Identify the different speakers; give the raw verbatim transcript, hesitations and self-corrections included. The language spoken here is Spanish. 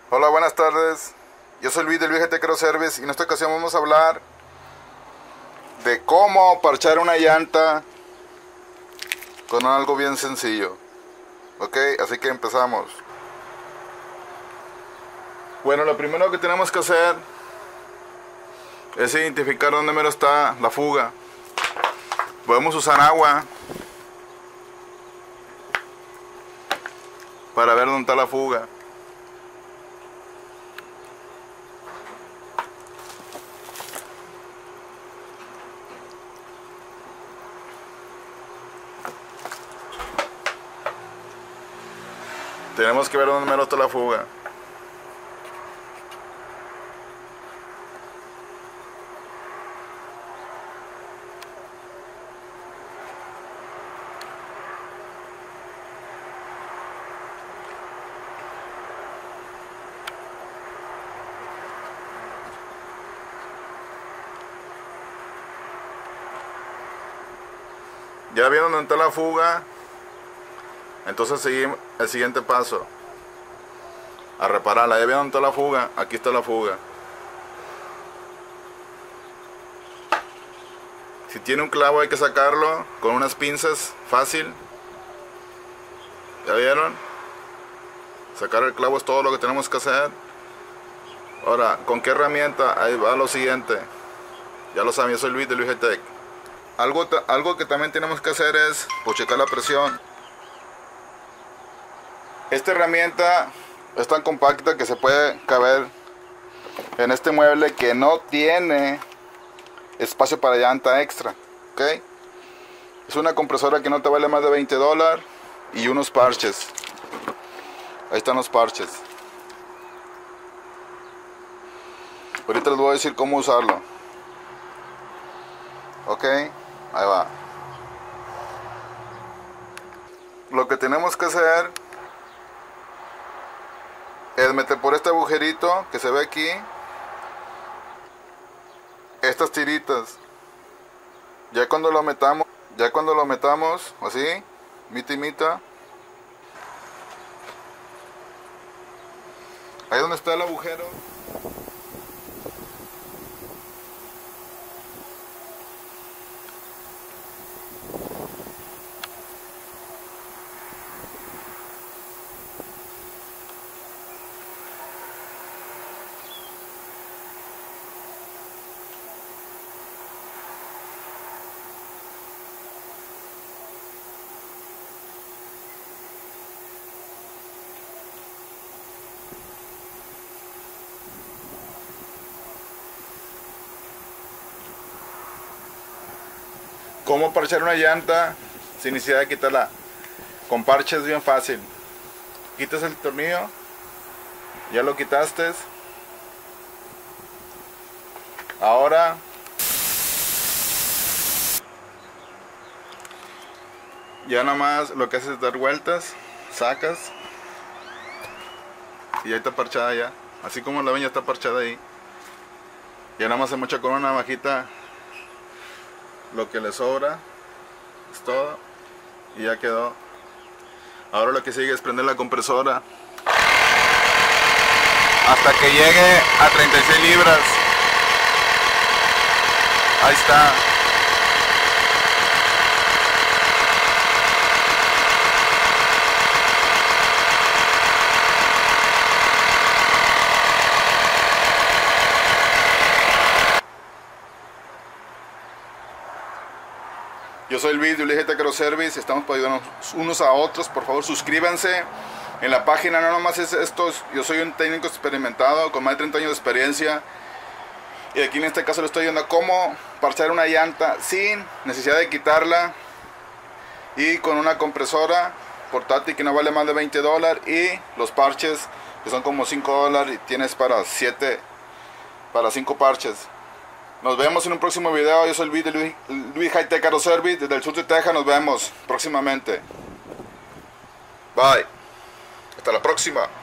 Speaker 1: Hola, buenas tardes. Yo soy Luis del Luis G T Car Service y en esta ocasión vamos a hablar de cómo parchar una llanta con algo bien sencillo. Ok, así que empezamos. Bueno, lo primero que tenemos que hacer es identificar dónde mero está la fuga. Podemos usar agua para ver dónde está la fuga. Tenemos que ver dónde mero está la fuga. Ya vieron dónde está la fuga. Entonces seguimos el siguiente paso, a repararla. Ya vieron dónde está la fuga. Aquí está la fuga. Si tiene un clavo hay que sacarlo con unas pinzas, fácil. ¿Ya vieron? Sacar el clavo es todo lo que tenemos que hacer. Ahora, ¿con qué herramienta? Ahí va lo siguiente. Ya lo saben, yo soy Luis de Luis G T. Algo, algo que también tenemos que hacer es pues, checar la presión. Esta herramienta es tan compacta que se puede caber en este mueble que no tiene espacio para llanta extra. ¿Okay? Es una compresora que no te vale más de veinte dólares y unos parches. Ahí están los parches. Ahorita les voy a decir cómo usarlo. Ok, ahí va. Lo que tenemos que hacer es meter por este agujerito que se ve aquí estas tiritas. Ya cuando lo metamos, ya cuando lo metamos así, mitad y mitad, ahí donde está el agujero, cómo parchar una llanta sin necesidad de quitarla. Con parches es bien fácil. Quitas el tornillo, ya lo quitaste. Ahora ya nada más lo que haces es dar vueltas, sacas y ya está parchada ya. Así como la ven, ya está parchada ahí. Ya nada más se mocha con una navajita lo que le sobra, es todo, y ya quedó. Ahora lo que sigue es prender la compresora hasta que llegue a treinta y seis libras. Ahí está. Yo soy Luis de Luis G T Car Service, estamos para ayudarnos unos a otros. Por favor, suscríbanse. En la página no nomás es estos, yo soy un técnico experimentado con más de treinta años de experiencia. Y aquí en este caso le estoy viendo cómo parchar una llanta sin necesidad de quitarla. Y con una compresora portátil que no vale más de veinte dólares. Y los parches que son como cinco dólares y tienes para siete, para cinco parches. Nos vemos en un próximo video. Yo soy Luis de Luis, Luis G T Car Service desde el sur de Texas. Nos vemos próximamente. Bye. Hasta la próxima.